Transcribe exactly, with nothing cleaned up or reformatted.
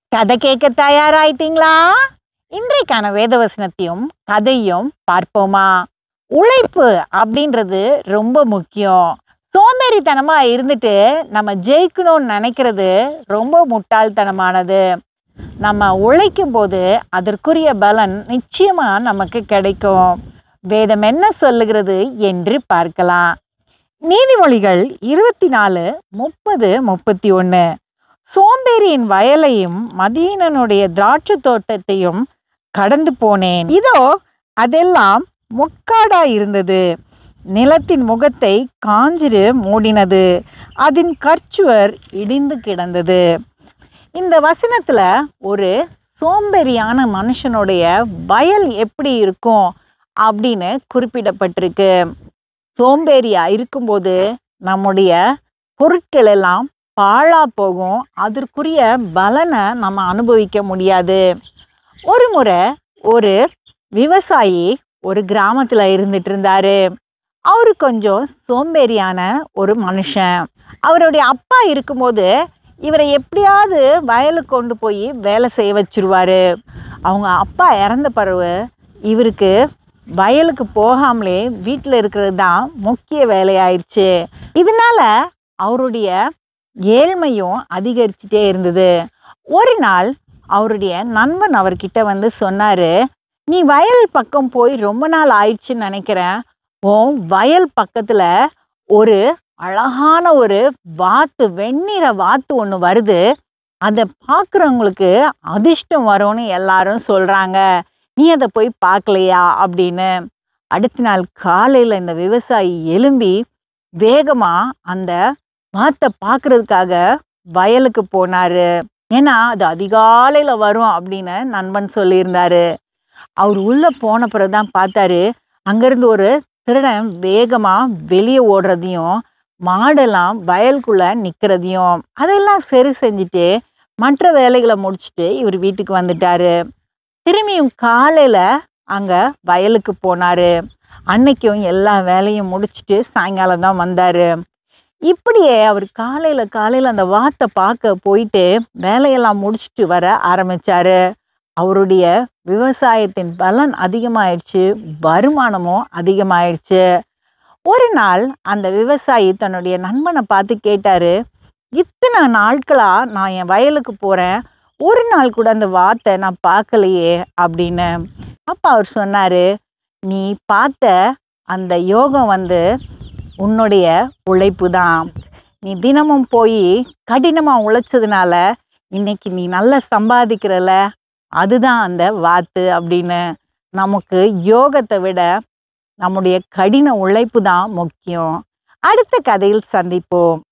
கதை கேட்க தயாராயிட்டீங்களா? இன்றைக்கான வேதவசனத்தையும் கதையும் பார்ப்போமா? உழைப்பு அப்படின்றது ரொம்ப முக்கியம். சோம்பேறித்தனமா இருந்துட்டு நம்ம ஜெயிக்கணும்னு நினைக்கிறது ரொம்ப முட்டாள்தனமானது. நம்ம உழைக்கும் போது அதற்குரிய பலன் நிச்சயமா நமக்கு கிடைக்கும். வேதம் என்ன சொல்லுகிறது என்று பார்க்கலாம். நீதிமொழிகள் இருபத்தி நாலு முப்பது முப்பத்தி ஒன்று. சோம்பேறியின் வயலையும் மதியீனனுடைய திராட்சை தோட்டத்தையும் கடந்து போனேன். இதோ அதெல்லாம் முட்காடாய் இருந்தது. நிலத்தின் முகத்தை காஞ்சிரு மூடினது. அதன் கற்சுவர் இடிந்து கிடந்தது. இந்த வசனத்துல ஒரு சோம்பேறியான மனுஷனுடைய வயல் எப்படி இருக்கும் அப்படின்னு குறிப்பிடப்பட்டிருக்கு. சோம்பேறியா இருக்கும்போது நம்முடைய பொருட்கள் எல்லாம் பாழா போகும். அதற்குரிய பலனை நம்ம அனுபவிக்க முடியாது. ஒரு முறை ஒரு விவசாயி ஒரு கிராமத்தில் இருந்துட்டு இருந்தாரு. அவரு கொஞ்சம் சோம்பேறியான ஒரு மனுஷன். அவருடைய அப்பா இருக்கும்போது இவரை எப்படியாவது வயலுக்கு கொண்டு போய் வேலை செய்ய வச்சிருவாரு. அவங்க அப்பா இறந்த பிறகு இவருக்கு வயலுக்கு போகாமலே வீட்டில் இருக்கிறது தான் முக்கிய வேலையாயிடுச்சு. இதனால அவருடைய ஏழ்மையும் அதிகரிச்சுட்டே இருந்தது. ஒரு நாள் அவருடைய நண்பன் அவர்கிட்ட வந்து சொன்னாரு, நீ வயல் பக்கம் போய் ரொம்ப நாள் ஆயிடுச்சுன்னு நினைக்கிறேன். உன் வயல் பக்கத்துல ஒரு அழகான ஒரு வாத்து, வெண்ணிற வாத்து ஒன்று வருது. அதை பார்க்குறவங்களுக்கு அதிர்ஷ்டம் வரும்னு எல்லாரும் சொல்றாங்க. நீ அதை போய் பார்க்கலையா அப்படின்னு. அடுத்த நாள் காலையில் இந்த விவசாயி எழும்பி வேகமா அந்த வாத்தை பார்க்கறதுக்காக வயலுக்கு போனாரு. ஏன்னா அது அதிகாலையில் வரும் அப்படின்னு நண்பன் சொல்லியிருந்தாரு. அவர் உள்ள போன பிறகுதான் பார்த்தாரு, அங்கிருந்து ஒரு திருடன் வேகமா வெளியே ஓடுறதையும் மாடெல்லாம் வயலுக்குள்ள நிற்கிறதையும். அதெல்லாம் சரி செஞ்சுட்டு மற்ற வேலைகளை முடிச்சுட்டு இவர் வீட்டுக்கு வந்துட்டாரு. திரும்பியும் காலையில் அங்கே வயலுக்கு போனார். அன்னைக்கும் எல்லா வேலையும் முடிச்சுட்டு சாயங்காலம் தான் வந்தார். இப்படியே அவர் காலையில் காலையில் அந்த வாத்தை பார்க்க போயிட்டு வேலையெல்லாம் முடிச்சுட்டு வர ஆரம்பித்தார். அவருடைய விவசாயத்தின் பலன் அதிகமாயிடுச்சு, வருமானமும் அதிகமாயிடுச்சு. ஒரு நாள் அந்த விவசாயி தன்னுடைய நண்பனை பார்த்து கேட்டார், இத்தனை நாட்களாக நான் என் வயலுக்கு போகிறேன், ஒரு நாள் கூட அந்த வாத்தை நான் பார்க்கலையே அப்படின்னு. அப்போ அவர் சொன்னார், நீ பார்த்த அந்த யோகம் வந்து உன்னுடைய உழைப்பு தான். நீ தினமும் போய் கடினமாக உழைச்சதுனால இன்னைக்கு நீ நல்லா சம்பாதிக்கிறல, அதுதான் அந்த வாத்து அப்படின்னு. நமக்கு யோகத்தை விட நம்முடைய கடின உழைப்பு தான் முக்கியம். அடுத்த கதையில் சந்திப்போம்.